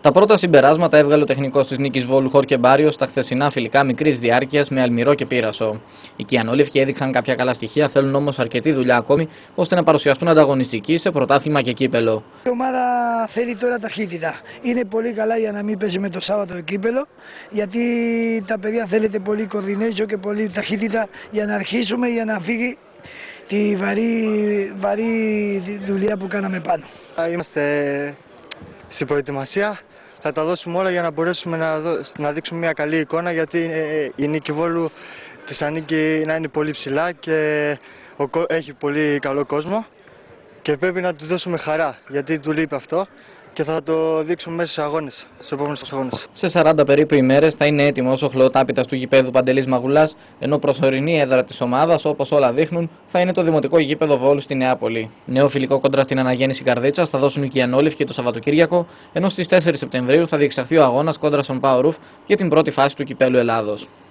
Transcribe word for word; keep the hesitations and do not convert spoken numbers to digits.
Τα πρώτα συμπεράσματα έβγαλε ο τεχνικός της Νίκης Βόλου Χόρκε Μπάριος στα χθεσινά φιλικά μικρής διάρκειας με Αλμυρό και Πύρασο. Οι Κιανόλευκοι έδειξαν κάποια καλά στοιχεία, θέλουν όμως αρκετή δουλειά ακόμη ώστε να παρουσιαστούν ανταγωνιστικοί σε πρωτάθλημα και κύπελο. Η ομάδα θέλει τώρα ταχύτητα. Είναι πολύ καλά για να μην παίζει με το Σάββατο κύπελο, γιατί τα παιδιά θέλετε πολύ coordination και πολύ ταχύτητα για να αρχίσουμε, για να φύγει τη βαρύ, βαρύ δουλειά που κάναμε πάνω. Είμαστε στην προετοιμασία, θα τα δώσουμε όλα για να μπορέσουμε να, δω, να δείξουμε μια καλή εικόνα, γιατί η Νίκη Βόλου της ανήκει να είναι πολύ ψηλά και ο, έχει πολύ καλό κόσμο και πρέπει να του δώσουμε χαρά, γιατί του λείπει αυτό και θα το δείξουμε μέσα στους αγώνες, στους επόμενους αγώνες. Σε σαράντα περίπου ημέρες θα είναι έτοιμος ο χλωοτάπητας του γηπέδου Παντελής Μαγουλάς, ενώ προσωρινή έδρα της ομάδας, όπως όλα δείχνουν, θα είναι το δημοτικό γήπεδο Βόλου στη Νεάπολη. Νέο φιλικό κόντρα στην αναγέννηση Καρδίτσας θα δώσουν οι Κιανόλευκοι το Σαββατοκύριακο, ενώ στις τέσσερις Σεπτεμβρίου θα διεξαχθεί ο αγώνας κόντρα στον Πάο Ρουφ για την πρώτη φάση του Κυπέλλου Ελλάδος.